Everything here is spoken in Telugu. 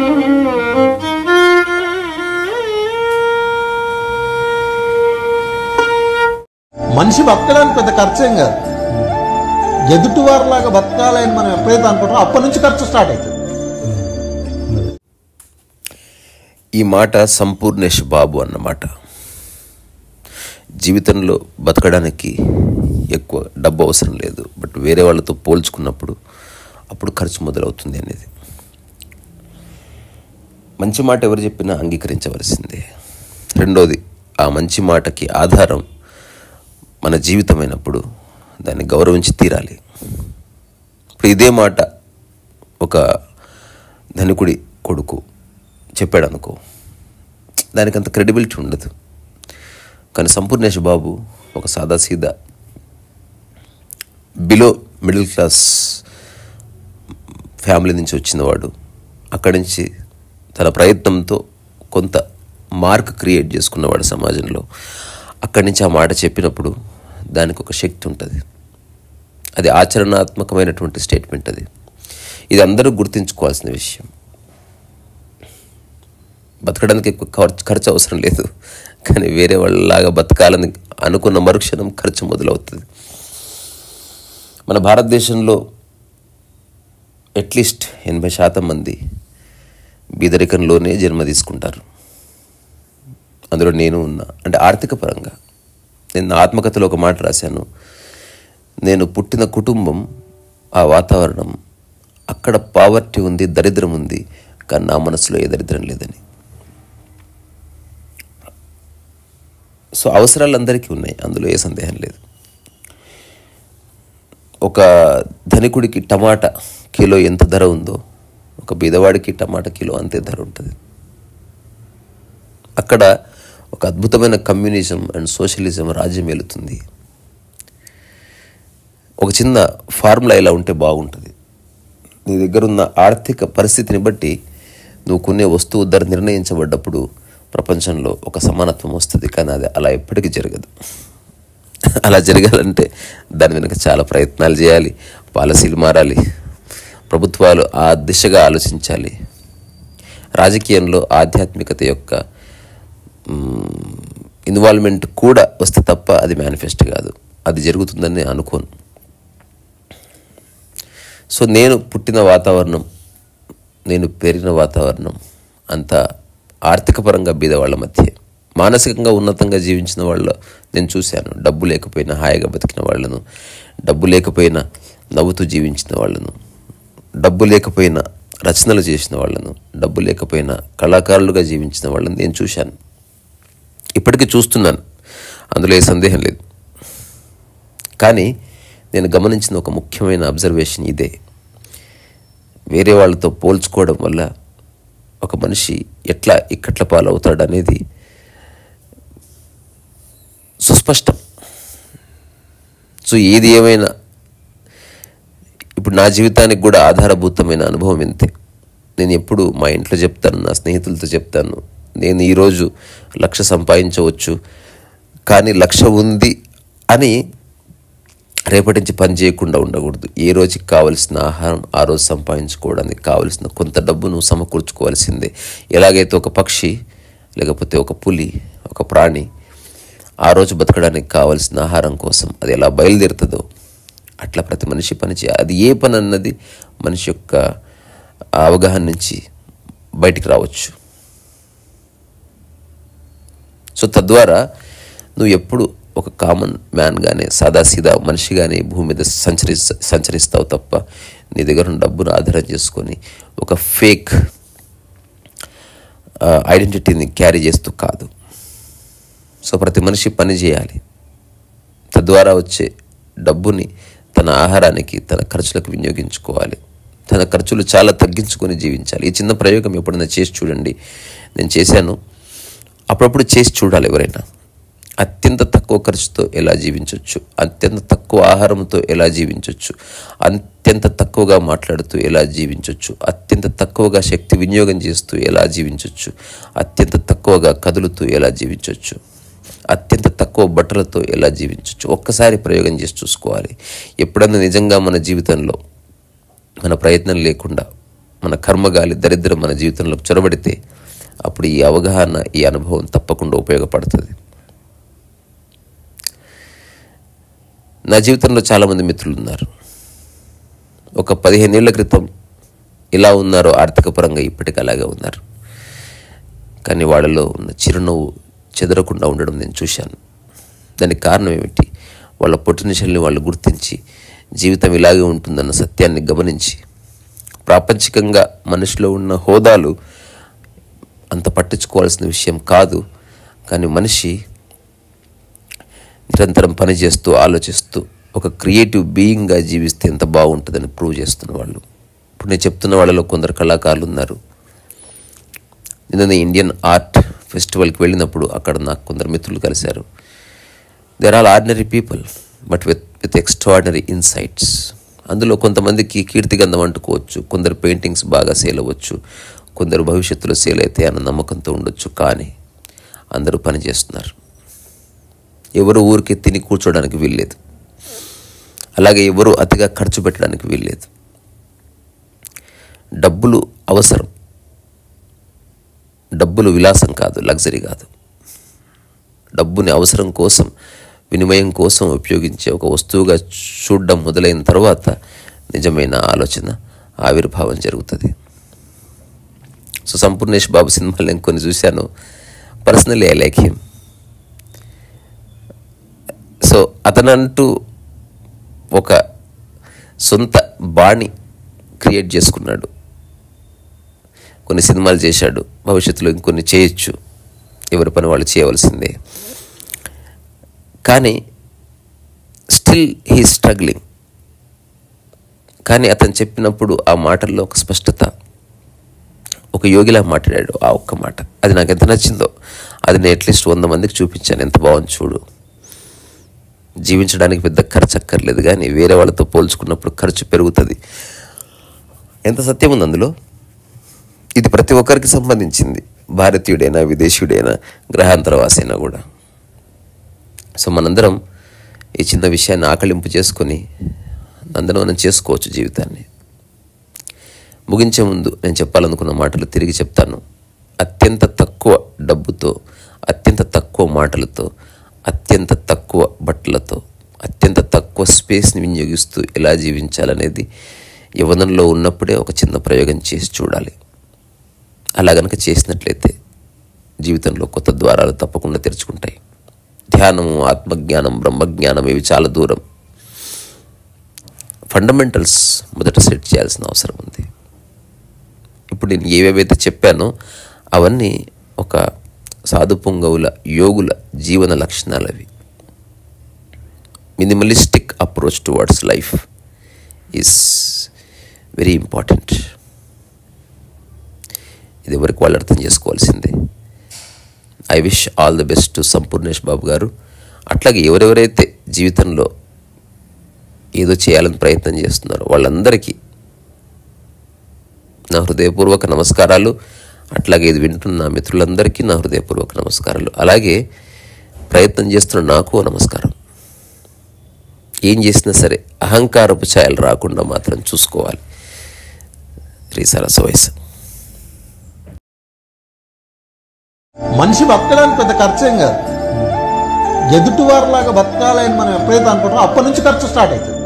మనిషి బతకడానికి పెద్ద ఖర్చేం కాదు. ఎదుటివారిలాగా బతకాలని మనం ఎప్పుడైతే అనుకుంటామో అప్పటి నుంచి ఖర్చు స్టార్ట్ అవుతుంది. ఈ మాట సంపూర్ణేష్ బాబు అన్నమాట. జీవితంలో బతకడానికి ఎక్కువ డబ్బు అవసరం లేదు, బట్ వేరే వాళ్ళతో పోల్చుకున్నప్పుడు అప్పుడు ఖర్చు మొదలవుతుంది అనేది. మంచి మాట ఎవరు చెప్పినా అంగీకరించవలసిందే. రెండోది, ఆ మంచి మాటకి ఆధారం మన జీవితమైనప్పుడు దాన్ని గౌరవించి తీరాలి. ఇప్పుడు ఇదే మాట ఒక ధనికుడి కొడుకు చెప్పాడు అనుకో, దానికి అంత క్రెడిబిలిటీ ఉండదు. కానీ సంపూర్ణేష్ బాబు ఒక సాదాసీదా బిలో మిడిల్ క్లాస్ ఫ్యామిలీ నుంచి వచ్చినవాడు. అక్కడి నుంచి తన ప్రయత్నంతో కొంత మార్క్ క్రియేట్ చేసుకున్నవాడు సమాజంలో. అక్కడి నుంచి ఆ మాట చెప్పినప్పుడు దానికి ఒక శక్తి ఉంటుంది. అది ఆచరణాత్మకమైనటువంటి స్టేట్మెంట్. ఇది అందరూ గుర్తుంచుకోవాల్సిన విషయం. బతకడానికి ఎక్కువ ఖర్చు అవసరం లేదు, కానీ వేరే వాళ్ళలాగా బతకాలని అనుకున్న మరుక్షణం ఖర్చు మొదలవుతుంది. మన భారతదేశంలో అట్లీస్ట్ 80% మంది బీదరికంలోనే జన్మ తీసుకుంటారు. అందులో నేను ఉన్నా. అంటే ఆర్థిక పరంగా నేను నా ఆత్మకథలో ఒక మాట రాశాను, నేను పుట్టిన కుటుంబం, ఆ వాతావరణం, అక్కడ పావర్టీ ఉంది, దరిద్రం ఉంది, కానీ నా మనసులో ఏ దరిద్రం లేదని. సో అవసరాలు అందరికీ ఉన్నాయి, అందులో ఏ సందేహం లేదు. ఒక ధనికుడికి టమాటా కిలో ఎంత ధర ఉందో, ఒక బీదవాడికి టమాటా కిలో అంతే ధర ఉంటుంది. అక్కడ ఒక అద్భుతమైన కమ్యూనిజం అండ్ సోషలిజం రాజ్యం వెళుతుంది. ఒక చిన్న ఫార్ములా ఇలా ఉంటే బాగుంటుంది. నీ దగ్గర ఉన్న ఆర్థిక పరిస్థితిని బట్టి నువ్వు కొనే వస్తువు ధర నిర్ణయించబడ్డప్పుడు ప్రపంచంలో ఒక సమానత్వం వస్తుంది. కానీ అది అలా ఎప్పటికీ జరగదు. అలా జరగాలంటే దాని వెనుక చాలా ప్రయత్నాలు చేయాలి, పాలసీలు మారాలి, ప్రభుత్వాలు ఆ దిశగా ఆలోచించాలి. రాజకీయంలో ఆధ్యాత్మికత యొక్క ఇన్వాల్వ్మెంట్ కూడా వస్తే తప్ప అది మేనిఫెస్ట్ కాదు. అది జరుగుతుందని అనుకోను. సో నేను పుట్టిన వాతావరణం, నేను పెరిగిన వాతావరణం అంతా ఆర్థిక పరంగా బీదవాళ్ళ మధ్య, మానసికంగా ఉన్నతంగా జీవించిన వాళ్ళు నేను చూశాను. డబ్బు లేకపోయినా హాయిగా బతికిన వాళ్ళను, డబ్బు లేకపోయినా నవ్వుతూ జీవించిన వాళ్ళను, డబ్బు లేకపోయినా రచనలు చేసిన వాళ్ళను, డబ్బు లేకపోయినా కళాకారులుగా జీవించిన వాళ్ళని నేను చూశాను. ఇప్పటికీ చూస్తున్నాను, అందులో ఏ సందేహం లేదు. కానీ నేను గమనించిన ఒక ముఖ్యమైన అబ్జర్వేషన్ ఇదే, వేరే వాళ్ళతో పోల్చుకోవడం వల్ల ఒక మనిషి ఎట్లా ఇక్కట్ల పాలవుతాడనేది సుస్పష్టం. సో ఏది ఏమైనా ఇప్పుడు నా జీవితానికి కూడా ఆధారభూతమైన అనుభవం ఇంతే. నేను ఎప్పుడు మా ఇంట్లో చెప్తాను, నా స్నేహితులతో చెప్తాను, నేను ఈరోజు 1,00,000 సంపాదించవచ్చు, కానీ 1,00,000 ఉంది అని రేపటి నుంచి పని చేయకుండా ఉండకూడదు. ఏ రోజుకి కావలసిన ఆహారం ఆ రోజు సంపాదించుకోవడానికి కావలసిన కొంత డబ్బు నువ్వు సమకూర్చుకోవాల్సిందే. ఎలాగైతే ఒక పక్షి లేకపోతే ఒక పులి, ఒక ప్రాణి ఆ రోజు బతకడానికి కావలసిన ఆహారం కోసం అది ఎలా బయలుదేరుతుందో అట్లా ప్రతి మనిషి పని చేయాలి. అది ఏ పని అన్నది మనిషి యొక్క అవగాహన నుంచి బయటికి రావచ్చు. సో తద్వారా నువ్వు ఎప్పుడు ఒక కామన్ మ్యాన్గానే, సాదాసీదా మనిషిగానే భూమి మీద సంచరిస్తావు తప్ప నీ దగ్గర ఉన్న డబ్బును ఆధారం చేసుకొని ఒక ఫేక్ ఐడెంటిటీని క్యారీ చేస్తూ కాదు. సో ప్రతి మనిషి పని చేయాలి, తద్వారా వచ్చే డబ్బుని తన ఆహారానికి, తన ఖర్చులకు వినియోగించుకోవాలి. తన ఖర్చులు చాలా తగ్గించుకొని జీవించాలి. ఈ చిన్న ప్రయోగం ఎప్పుడైనా చేసి చూడండి. నేను చేశాను, అప్పుడప్పుడు చేసి చూడాలి ఎవరైనా. అత్యంత తక్కువ ఖర్చుతో ఎలా జీవించవచ్చు, అత్యంత తక్కువ ఆహారంతో ఎలా జీవించవచ్చు, అత్యంత తక్కువగా మాట్లాడుతూ ఎలా జీవించవచ్చు, అత్యంత తక్కువగా శక్తి వినియోగం చేస్తూ ఎలా జీవించవచ్చు, అత్యంత తక్కువగా కదులుతూ ఎలా జీవించవచ్చు, అత్యంత తక్కువ బట్టలతో ఎలా జీవించవచ్చు. ఒక్కసారి ప్రయోగం చేసి చూసుకోవాలి. ఎప్పుడన్నా నిజంగా మన జీవితంలో మన ప్రయత్నం లేకుండా మన కర్మగాలి దరిద్రం మన జీవితంలోకి చొరబడితే అప్పుడు ఈ అవగాహన, ఈ అనుభవం తప్పకుండా ఉపయోగపడుతుంది. నా జీవితంలో చాలామంది మిత్రులు ఉన్నారు. ఒక 15 ఏళ్ల క్రితం ఇలా ఉన్నారో ఆర్థిక పరంగా ఇప్పటికీ అలాగే ఉన్నారు. కానీ వాళ్ళలో ఉన్న చిరునవ్వు చెదరకుండా ఉండడం నేను చూశాను. దానికి కారణం ఏమిటి? వాళ్ళ పొటెన్షియల్ని వాళ్ళు గుర్తించి, జీవితం ఇలాగే ఉంటుందన్న సత్యాన్ని గమనించి, ప్రాపంచికంగా మనిషిలో ఉన్న హోదాలు అంత పట్టించుకోవాల్సిన విషయం కాదు. కానీ మనిషి నిరంతరం పనిచేస్తూ, ఆలోచిస్తూ ఒక క్రియేటివ్ బీయింగ్గా జీవిస్తే ఎంత బాగుంటుందని ప్రూవ్ చేస్తున్న వాళ్ళు. ఇప్పుడు నేను చెప్తున్న వాళ్ళలో కొందరు కళాకారులు ఉన్నారు. నిన్న ఇండియన్ ఆర్ట్ ఫెస్టివల్కి వెళ్ళినప్పుడు అక్కడ నాకు కొందరు మిత్రులు కలిశారు. They are all ordinary people but with extraordinary insights. అందులో కొంతమందికి కీర్తిగంధం అంటుకోవచ్చు, కొందరు పెయింటింగ్స్ బాగా సేల్ అవ్వచ్చు, కొందరు భవిష్యత్తులో సేల్ అయితే అన్న నమ్మకంతో ఉండొచ్చు. కానీ అందరూ పని చేస్తున్నారు. ఎవరు ఊరికి తిని కూర్చోడానికి వీల్లేదు. అలాగే ఎవరు అతిగా ఖర్చు పెట్టడానికి వీల్లేదు. డబ్బులు అవసరం, డబ్బులు విలాసం కాదు, లగ్జరీ కాదు. డబ్బుని అవసరం కోసం, వినిమయం కోసం ఉపయోగించే ఒక వస్తువుగా చూడడం మొదలైన తర్వాత నిజమైన ఆలోచన, ఆవిర్భావం జరుగుతుంది. సో సంపూర్ణేష్ బాబు సినిమాలు నేను కొన్ని చూశాను. Personally I like him. So అతనంటూ ఒక సొంత బాణి క్రియేట్ చేసుకున్నాడు. కొన్ని సినిమాలు చేశాడు, భవిష్యత్తులో ఇంకొన్ని చేయొచ్చు. ఎవరి పని వాళ్ళు చేయవలసిందే. కానీ స్టిల్ హీ స్ట్రగ్లింగ్. కానీ అతను చెప్పినప్పుడు ఆ మాటల్లో ఒక స్పష్టత, ఒక యోగిలా మాట్లాడాడు. ఆ ఒక్క మాట అది నాకు ఎంత నచ్చిందో. అది నేను అట్లీస్ట్ 100 మందికి చూపించాను. ఎంత బాగుంది చూడు. జీవించడానికి పెద్ద ఖర్చు అక్కర్లేదు, కానీ వేరే వాళ్ళతో పోల్చుకున్నప్పుడు ఖర్చు పెరుగుతుంది. ఎంత సత్యం ఉంది అందులో. ఇది ప్రతి ఒక్కరికి సంబంధించింది, భారతీయుడైనా, విదేశీయుడైనా, గ్రహాంతరవాసైనా కూడా. సో మనందరం ఈ చిన్న విషయాన్ని ఆకలింపు చేసుకొని నందనవనం చేసుకోవచ్చు జీవితాన్ని. ముగించే ముందు నేను చెప్పాలనుకున్న మాటలు తిరిగి చెప్తాను. అత్యంత తక్కువ డబ్బుతో, అత్యంత తక్కువ మాటలతో, అత్యంత తక్కువ బట్టలతో, అత్యంత తక్కువ స్పేస్ని వినియోగిస్తూ ఎలా జీవించాలనేది యవ్వనంలో ఉన్నప్పుడే ఒక చిన్న ప్రయోగం చేసి చూడాలి. అలా గనక చేసినట్లయితే జీవితంలో కొత్త ద్వారాలు తప్పకుండా తెరుచుకుంటాయి. ధ్యానము, ఆత్మజ్ఞానం, బ్రహ్మజ్ఞానం ఇవి చాలా దూరం. ఫండమెంటల్స్ మొదట సెట్ చేయాల్సిన అవసరం ఉంది. ఇప్పుడు నేను ఏవేవైతే చెప్పానో అవన్నీ ఒక సాధు పొంగవుల, యోగుల జీవన లక్షణాలు. అవి minimalistic approach towards life is very important. ఇది ఎవరికి వాళ్ళు అర్థం చేసుకోవాల్సిందే. I wish all the best to Sampoornesh Babu గారు. అట్లాగే ఎవరెవరైతే జీవితంలో ఏదో చేయాలని ప్రయత్నం చేస్తున్నారో వాళ్ళందరికీ నా హృదయపూర్వక నమస్కారాలు. అట్లాగే ఇది వింటున్న మిత్రులందరికీ నా హృదయపూర్వక నమస్కారాలు. అలాగే ప్రయత్నం చేస్తున్న నాకు నమస్కారం. ఏం చేసినా సరే అహంకారపు ఛాయలు రాకుండా మాత్రం చూసుకోవాలి. శ్రీసరస వయసు. మనిషి బతకడానికి పెద్ద ఖర్చేం కాదు. ఎదుటివారిలాగా బతకాలని మనం ఎప్పుడైతే అనుకుంటామో అప్పటి నుంచి ఖర్చు స్టార్ట్ అవుతుంది.